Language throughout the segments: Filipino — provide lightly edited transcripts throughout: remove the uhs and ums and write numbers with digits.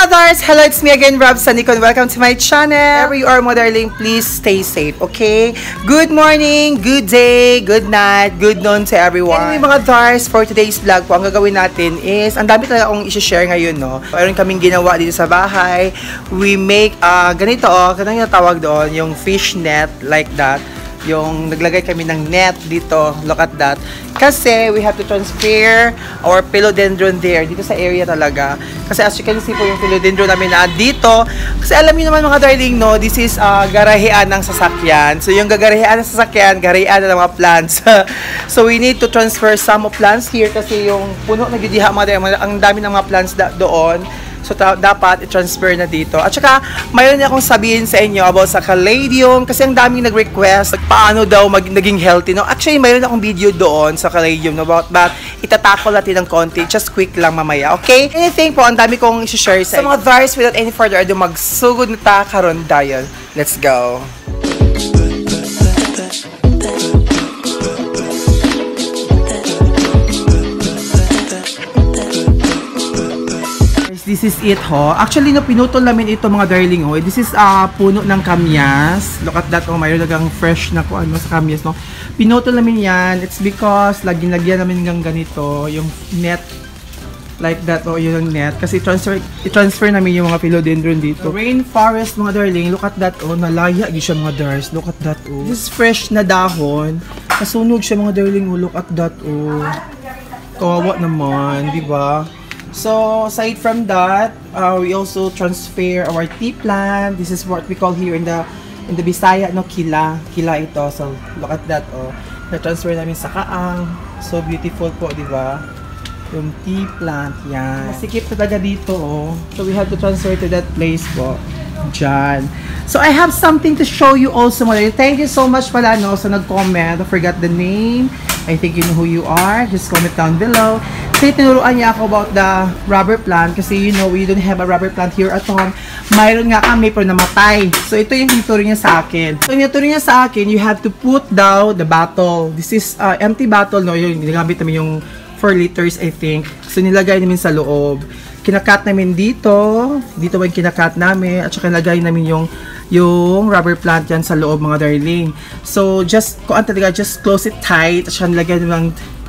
mga Dars! Hello, it's me again, Rob Sanicon. Welcome to my channel. Wherever you are, mga darling, please stay safe, okay? Good morning, good day, good night, good noon to everyone. Anyway, mga Dars, for today's vlog po, ang gagawin natin is, ang dami talaga akong i-share ngayon, no? Mayroon kaming ginawa dito sa bahay. We make, ganito, kanang yung tawag doon, yung fish net, like that. Yung naglagay kami ng net dito, look at that. Kasi we have to transfer our philodendron there, dito sa area talaga. Kasi as you can see po yung philodendron namin na dito. Kasi alam niyo naman mga darling, no, this is garahean ng sasakyan. So yung gagarahean ng sasakyan, garahean ng mga plants. So we need to transfer some of plants here kasi yung puno na gidiha mga darling, ang dami ng mga plants doon. So, dapat i-transfer na dito. At saka, mayroon akong sabihin sa inyo about sa caladium. Kasi ang daming nag-request, paano daw naging healthy. No? Actually, mayroon akong video doon sa caladium about that. Itatakol natin ng konti. Just quick lang mamaya. Okay? Anything po, ang dami kong i-share sa inyo. So, mga Dars, without any further ado, magsugod na ta karon dayon. Let's go! This is it ho. Actually, no, pinutol namin ito mga darling ho. This is puno ng kamyas. Look at that, oh, mayroon nagang fresh na kung ano sa kamyas, no. Pinutol namin yan. It's because lagyan namin ng ganito, yung net like that, oh, yun yung net. Kasi i-transfer namin yung mga philodendron dito. Rainforest mga darling, look at that, oh, nalaya yun siya mga Dars. Look at that, oh. This is fresh na dahon. Kasunog siya mga darling, oh. Look at that, oh. Kawawa naman, di ba? So, aside from that, we also transfer our tea plant. This is what we call here in the Bisaya, no, kila. Kila ito. So, look at that, oh. Na-transfer namin sa kaang. So beautiful po, di ba? Yung tea plant, yan. Masikip talaga dito, oh. So, we have to transfer to that place po. Diyan. So, I have something to show you also. Thank you so much pala, no, sa nag-comment. I forgot the name. I think you know who you are. Just comment down below. Kasi tinuruan niya ako about the rubber plant. Kasi you know, we don't have a rubber plant here at home. Mayroon nga kami pero namatay. So ito yung tinuturo niya sa akin. So yung tinuturo niya sa akin, you have to put down the bottle. This is empty bottle, no? Yung ginagamit namin yung 4 liters, I think. So nilagay namin sa loob. Kinakat namin dito. Dito ba yung kinakat namin. At saka nilagay namin yung rubber plant yan sa loob mga darling. So just, just close it tight. At saka nilagay namin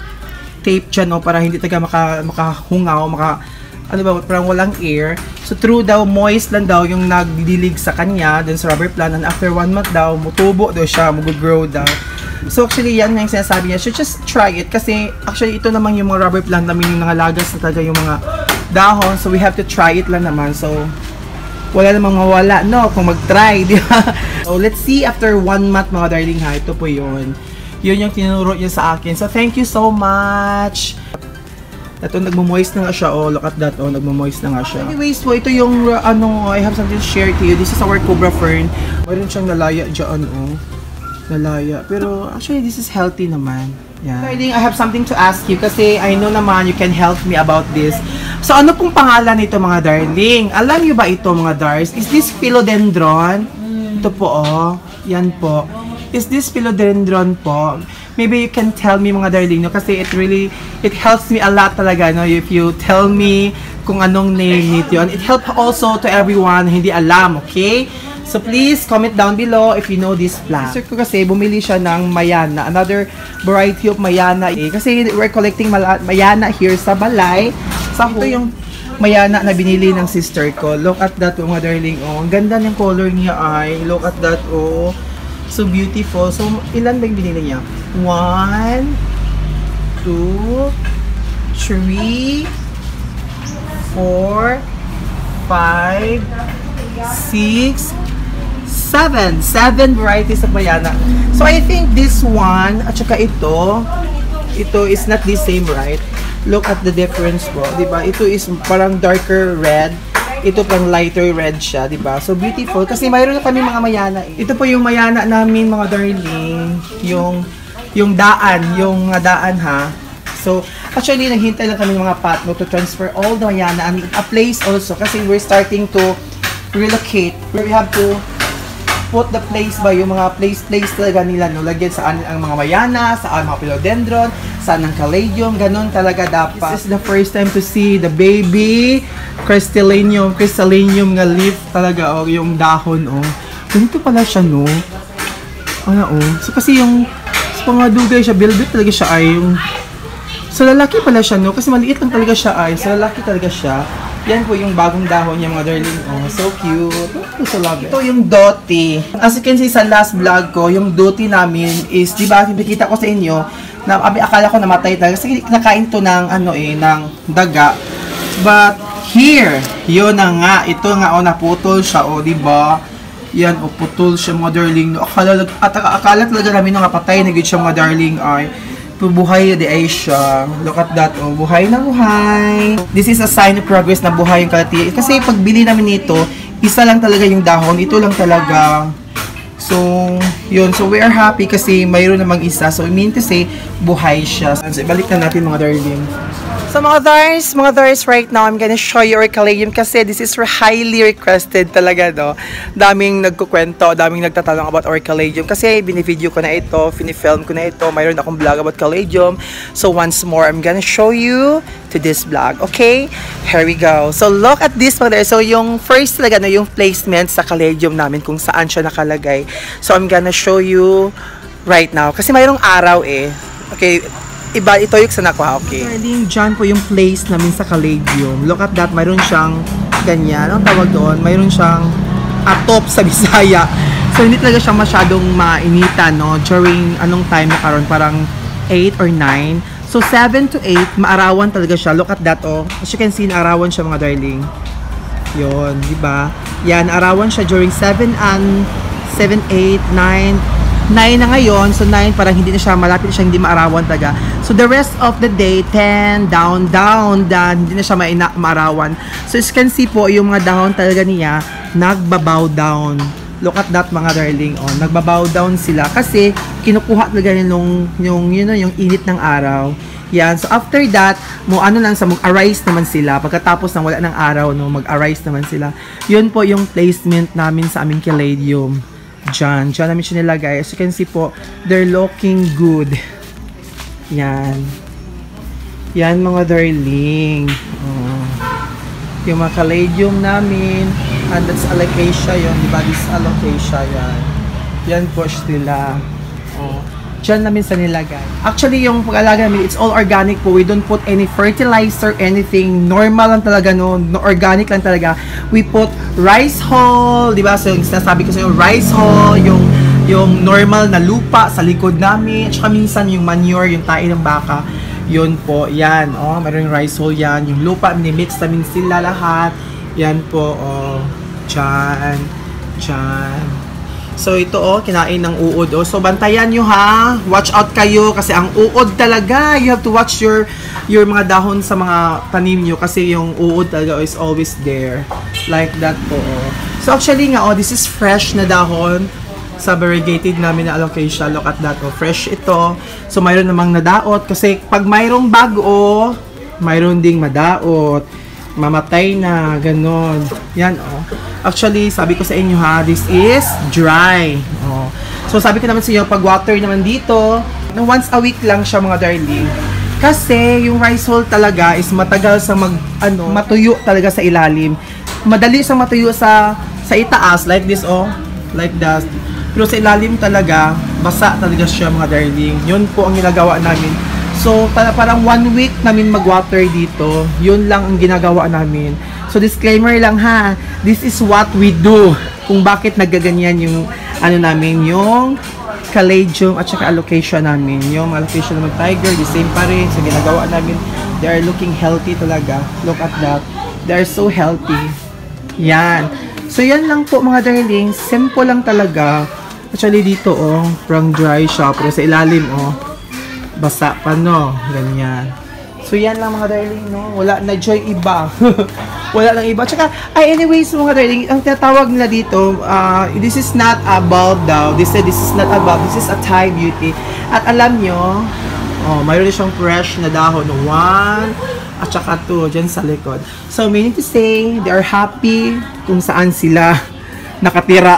tape dyan, no, para hindi talaga makahungaw, ano ba, parang walang air. So true daw, moist lang daw yung nagdidilig sa kanya dun sa rubber plant, and after 1 month daw, mutubo daw siya, mag-grow daw. So actually, yan yung sinasabi niya. So just try it, kasi actually ito naman yung mga rubber plant namin, yung nangalagas na talaga yung mga dahon. So we have to try it lang naman. So wala namang mawala, no, kung mag-try, di ba? So let's see after 1 month mga darling ha. Ito po yun. Yun yung tinuro niya sa akin. So, thank you so much. Ito, nagmo-moist na nga siya. Oh, look at that. Oh, nagmo-moist na nga siya. Anyways, po, ito yung, I have something to share to you. This is our cobra fern. Mayroon siyang nalaya dyan, oh. Nalaya. Pero, actually, this is healthy naman. Yeah. I have something to ask you kasi I know naman you can help me about this. So, ano pong pangalan nito, mga darling? Alam niyo ba ito, mga Dars? Is this philodendron? Ito po, oh. Yan po. Is this philodendron po? Maybe you can tell me mga darling, no? Kasi it helps me a lot talaga, no? If you tell me kung anong name nito yun. It helps also to everyone hindi alam, okay? So please comment down below if you know this plant. Sir ko kasi bumili siya ng mayana, another variety of mayana. Kasi we're collecting mayana here sa balay. So ito yung mayana na binili ng sister ko. Look at that, mga darling, oh. Ang ganda ng color niya ay. Look at that, oh. So beautiful. So, ilan ba yung binili niya? 1, 2, 3, 4, 5, 6, 7. 7 varieties of mayana. So, I think this one, at saka ito is not the same, right? Look at the difference po, diba? Ito is parang darker red. Ito pang lighter red siya, di ba? So beautiful kasi mayroon na kami mga mayana. Ito po yung mayana namin mga darling, yung daan ha. So actually naghintay lang kami mga patno to transfer all the mayana and a place also kasi we're starting to relocate. We have to put the place ba yung mga place talaga nila, no? Lagyan saan ang mga mayana, saan mga philodendron, saan ang caladium, ganun talaga dapat. This is the first time to see the baby crystallium nga leaf talaga, oh, yung dahon, oh. Ganito pala siya, no? Ano, oh. So, kasi yung sa mga dugay siya, velvet talaga siya ay yung sa lalaki pala siya, no? Kasi maliit lang talaga siya ay. Sa lalaki talaga siya. Yan po yung bagong dahon niya, mga darling. Oh, so cute. Oh, so love it. Ito yung doti. As you can see sa last vlog ko, yung doti namin is, di ba, pinakita ko sa inyo, na akala ko namatay talaga. Kasi kinakain to ng, ano ng daga. But, here, yun na nga. Ito nga, oh, naputol siya, oh, di ba? Yan, oh, putol siya, mga darling. Akala talaga namin nung kapatay na siya, mga darling, ay. Buhay di ay siya. Look at that, oh. Buhay na buhay. This is a sign of progress na buhay yung kalatiya. Kasi pagbili namin nito, isa lang talaga yung dahon. Ito lang talaga. So, yun. So, we are happy kasi mayroon namang isa. So, I mean to say, buhay siya. So, ibalik na natin, mga darling. So mga Dars, right now, I'm gonna show you our caladium kasi this is highly requested talaga, no? Daming nagkukwento, daming nagtatanong about our caladium kasi binivideo ko na ito, finifilm ko na ito, mayroon akong vlog about caladium. So once more, I'm gonna show you to this vlog, okay? Here we go. So look at this, mga Dars. So yung first talaga, no, yung placement sa caladium namin kung saan siya nakalagay. So I'm gonna show you right now kasi mayroong araw eh. Okay, iba ito yung sana ko, ha, okay. Darling, dyan po yung place namin sa caladium. Look at that, mayroon siyang ganyan. Ang tawag doon, mayroon siyang atop sa Bisaya. So, hindi talaga siya masyadong mainitan, no? During anong time na karon, parang 8 or 9. So, 7 to 8, maarawan talaga siya. Look at that, oh. As you can see, naarawan siya, mga darling. Yun, di ba? Yan, arawan siya during 7 and 7, 8, 9, 9 na ngayon, so 9 parang hindi na siya, malapit na siya hindi maarawan talaga. So the rest of the day, 10, down, hindi na siya maarawan. So as you can see po, yung mga dahon talaga niya, nagbabow down. Look at that, mga darling, oh, nagbabow down sila kasi kinukuha talaga yung init ng araw. Yan, so after that, mag-arise naman sila. Pagkatapos ng wala ng araw, no, mag-arise naman sila. Yun po yung placement namin sa aming caladium. Diyan namin siya nilagay. As you can see po, they're looking good. Yan. Yan, mga darling. Oh. Yung mga caladium namin. And that's alocasia yun. Diba? This alocasia yan. Yan po sila. Oh. Diyan namin sa nilagay. Actually, yung pag-alaga namin, it's all organic po. We don't put any fertilizer, anything. Normal lang talaga, no? Organic lang talaga. We put rice hull, di ba? So, yung sinasabi ko sa yung rice hull, yung normal na lupa sa likod namin. At saka minsan yung manure, yung tae ng baka. Yun po, yan. Oh, mayroon yung rice hull yan. Yung lupa, minimix namin sila lahat. Yan po, oh. Diyan. So ito, oh, kinain ng uod, oh. So bantayan nyo, ha. Watch out kayo kasi ang uod talaga, you have to watch your mga dahon sa mga tanim nyo kasi yung uod talaga is always there. Like that po, oh. So actually nga, oh, this is fresh na dahon sa variegated namin na alocasia. Look at that, oh. Fresh ito. So mayroon namang nadaot kasi pag mayroong bago, mayroon ding madaot. Mamatay na, ganon. Yan, oh. Actually, sabi ko sa inyo, ha, this is dry. Oh. So, sabi ko naman sa inyo, pag water naman dito, once a week lang siya, mga darling. Kasi, yung rice hull talaga is matagal sa matuyo talaga sa ilalim. Madali sa matuyo sa itaas, like this, oh. Like that. Pero sa ilalim talaga, basa talaga siya, mga darling. Yun po ang ginagawa namin. So, parang 1 week namin mag-water dito. Yun lang ang ginagawa namin. So, disclaimer lang, ha. This is what we do. Kung bakit nagaganyan yung, namin, yung caladium at saka alocasia namin. Yung alocasia naman tiger, the same pa rin. So, ginagawa namin. They are looking healthy talaga. Look at that. They are so healthy. Yan. So, yan lang po, mga darling. Simple lang talaga. Actually, dito, oh, parang dry siya. Pero sa ilalim, oh, basa pa, no? Ganyan. So, yan lang, mga darling, no? Wala na joy iba. Wala lang iba. Tsaka, anyways, mga darling, ang tinatawag nila dito, this is not a bulb daw. This is not a bulb. This is a Thai beauty. At alam nyo, oh, mayroon siyang fresh na dahon. 1, at saka 2, dyan sa likod. So, meaning to say, they are happy kung saan sila nakatira.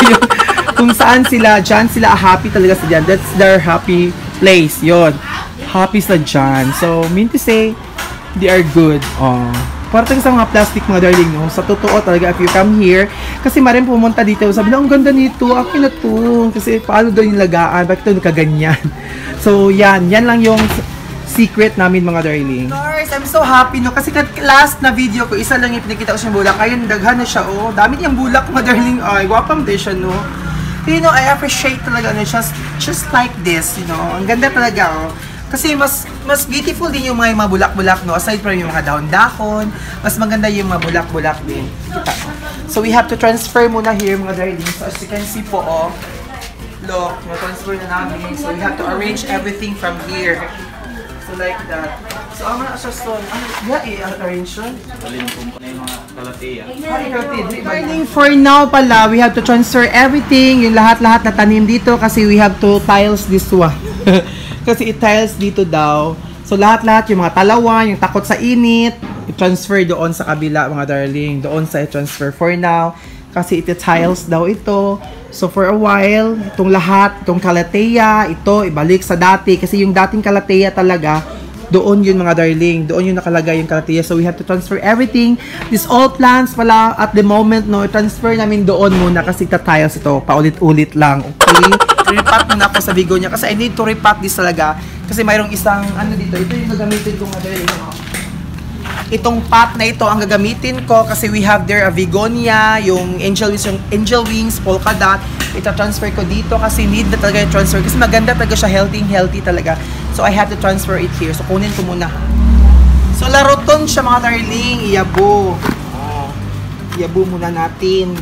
Kung saan sila, dyan sila happy talaga sa dyan. That's their happy place. Yun. happy sa dyan. So, mean to say, they are good. Oh. Para talaga sa mga plastic mga darling, no? Sa totoo talaga, if you come here, kasi marin pumunta dito, sabi na, ang ganda nito, akin na to. Kasi paano daw yung lagaan, bakit ito nakaganyan? So, yan lang yung secret namin mga darling. Guys, I'm so happy, no? Kasi last na video ko, isa lang yung pinakita ko siyang bulak. Ayun, daghan na siya, oh. Dami niyang bulak mga darling. Ay, wapang din siya, no? You know, I appreciate talaga, no? Just like this, you know? Ang ganda talaga, oh. Kasi mas beautiful din yung mga bulak-bulak, no? Aside from yung mga dahon-dahon, mas maganda yung mga bulak-bulak din. Kita. So, we have to transfer muna here, mga darling. So, as you can see po, oh. Look, na-transfer na namin. So, we have to arrange everything from here. So, like that. So, ang mga asaston, i-arrange yun? Alin po na yung mga kalateya. Darling, for now pala, we have to transfer everything, yung lahat-lahat na tanim dito kasi we have to tiles this one. Kasi i-tiles dito daw. So, lahat-lahat, yung mga talawan, yung takot sa init, i-transfer doon sa kabila, mga darling. Doon sa i-transfer for now. Kasi iti-tiles daw ito. So, for a while, itong lahat, itong kalateya, ito, ibalik sa dati. Kasi yung dating kalateya talaga, doon yun mga darling. Doon yun nakalagay yung kalateya. So, we have to transfer everything. This all plants pala, at the moment, no, transfer namin doon muna kasi ita-tiles ito. Paulit-ulit lang, okay? Repat muna ako sa bigonia kasi I need to repat this talaga. Kasi mayroong isang, ano dito, ito yung gagamitin ko mga darling, no? Itong pot na ito ang gagamitin ko kasi we have there a begonia, yung angel wings, polka dot. Ita-transfer ko dito kasi need na talaga yung transfer kasi maganda talaga siya, healthy talaga. So I have to transfer it here. So kunin ko muna. So laruton siya mga darling, iyabo. Iyabo muna natin.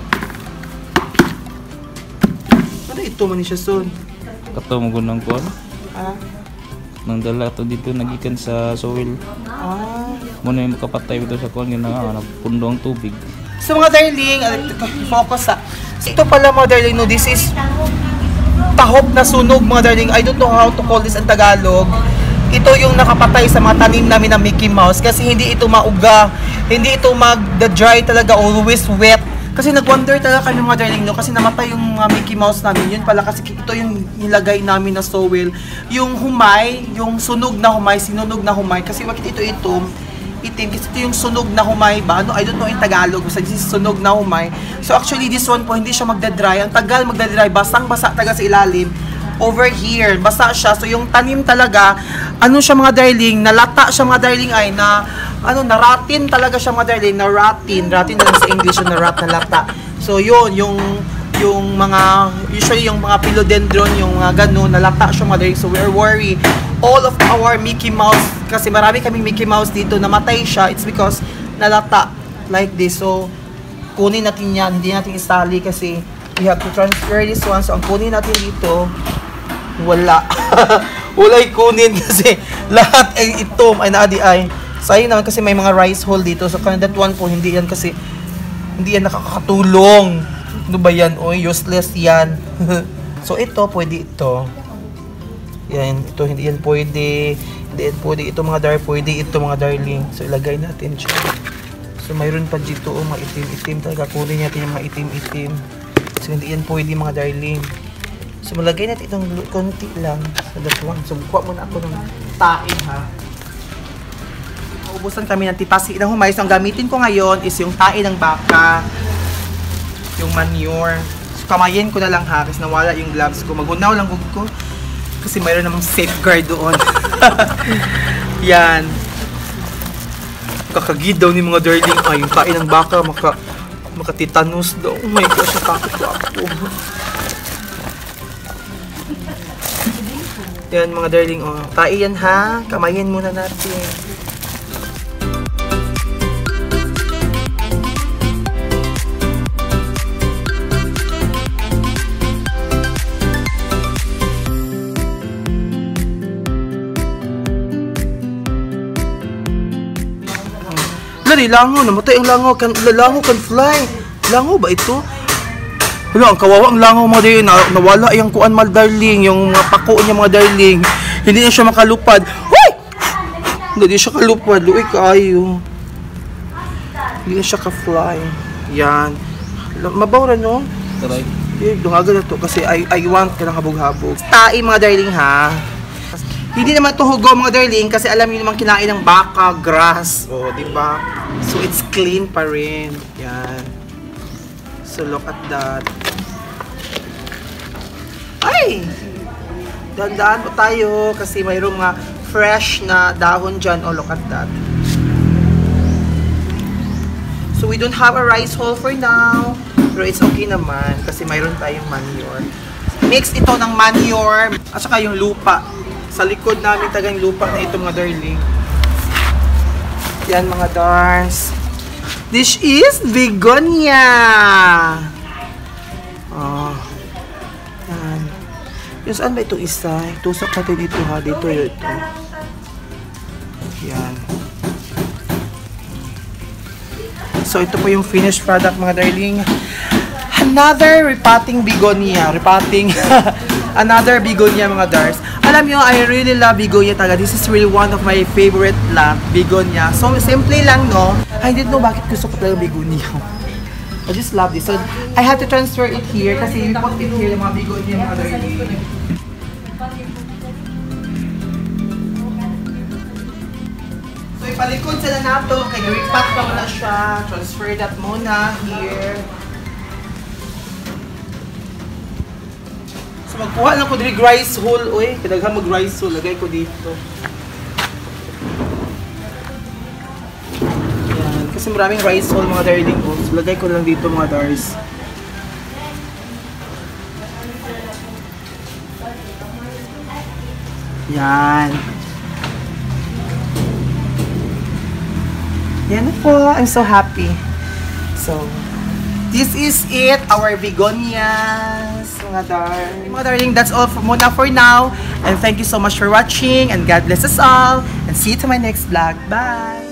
Ano ito man siya son? Kato mo gunang ko. Nang dala to dito nagikan sa soil. Muna yung makapatay dito sa kuwan yun na pundo ang tubig. So mga darling, focus sa. Ito pala mga darling, no, this is tahop na sunog mga darling. I don't know how to call this in Tagalog. Ito yung nakapatay sa mga tanim namin na Mickey Mouse kasi hindi ito mauga, hindi ito mag-dry talaga, always wet. Kasi nag-wonder talaga kami mga darling, no? Kasi namatay yung Mickey Mouse namin. Yun pala kasi ito yung nilagay namin na soil. Yung humay, yung sunog na humay, sinunog na humay. Kasi bakit ito itim? Kasi ito yung sunog na humay ba? Ano, I don't know in Tagalog. Basta this is sunog na humay. So actually this one po, hindi siya magdadry. Ang tagal magdadry, basang-basa taga sa ilalim. Over here, basa siya. So yung tanim talaga, ano siya mga darling, nalata siya mga darling ay na, ano, naratin talaga siya mga darling, naratin na lang sa English yung narat na lata. So yun, yung mga, usually yung mga philodendron, yung mga ganun, nalata siya mga darling. So we're worried. All of our Mickey Mouse, kasi marami kaming Mickey Mouse dito, namatay siya, it's because nalata like this. So kunin natin yan, hindi natin istali kasi we have to transfer this one. So ang kunin natin dito, wala. Wala'y kunin kasi lahat ay itom ay naadi ay. Sayang naman kasi may mga rice hole dito. So that one po hindi yan kasi hindi yan nakakatulong. Ano ba yan? Oy, useless yan. So ito pwede ito. Yan, ito hindi yan pwede. Hindi yan pwede. Ito mga pwede ito mga darling. So ilagay natin siya. So mayroon pa dito mga itim-itim talaga. Kunin natin yung mga itim-itim. So hindi yan pwede mga darling. So malagay natin itong konti lang sa datuan. So bukuha muna ako ng tae ha. Ubusan kami ng tipasi ng humay. So ang gamitin ko ngayon is yung tae ng baka. Yung manure. So kamayin ko na lang ha kasi nawala yung gloves ko. Magunaw lang ko kasi mayroon namang safeguard doon. Yan. Kakagid daw ni mga darling. Ay, yung tae ng baka makatitanus daw. Oh my gosh, natakot ko ako. Yan mga darling, oh. Tae yan ha. Kamayin muna natin. Lari, lango. Namatay ang lango. Lango can fly. Lango ba ito? Wala, ang kawawa ang langaw mga darling, nawala yung kuan mal darling, yung mga pako niya mga darling. Hindi na siya makalupad. Hoy! Hindi siya kalupad, luwi kaayo. Hindi na siya ka-fly. Yan. Mabawra no? Taray. Dungaga na to kasi I want ka ng habog-habog. Tae mga darling ha. Hindi naman to hugaw mga darling kasi alam niyo naman kinain ng baka, grass. Oh, di ba? So it's clean pa rin. Yan. So look at that. Ay! Dandaan po tayo kasi mayroong mga fresh na dahon dyan. Oh, look at that. So we don't have a rice hull for now. Pero it's okay naman kasi mayroon tayong manure. Mix ito ng manure at saka yung lupa. Sa likod namin tagang lupa na ito mga darling. Yan mga darns. This is begonia. Oh. Yan. Yung saan ba itong isa? Tusok natin ito ha. Dito ito. Yan. So ito po yung finished product mga darling. Another repotting begonia. Repotting. Another begonia mga darts. Alam nyo, I really love begonia talaga. This is really one of my favorite plant, begonia. So, simple lang, no? I didn't know bakit gusto ko talaga begonia. I just love this. So, I have to transfer it here kasi we put it here, yung mga begonia, mga darling. So, ipalikod sila na ito. Kaya repot pa muna siya. Transfer that muna here. So, magkuha lang ko dito rice hull. Uy, kadaghan mag-rice hull. Lagay ko dito. Yan. Kasi maraming rice hull mga darling ko. So, lagay ko lang dito mga dars. Yan. Yan po. I'm so happy. So, this is it, our begonias, mga darling. Mga darling, that's all muna for now. And thank you so much for watching. And God bless us all. And see you to my next vlog. Bye!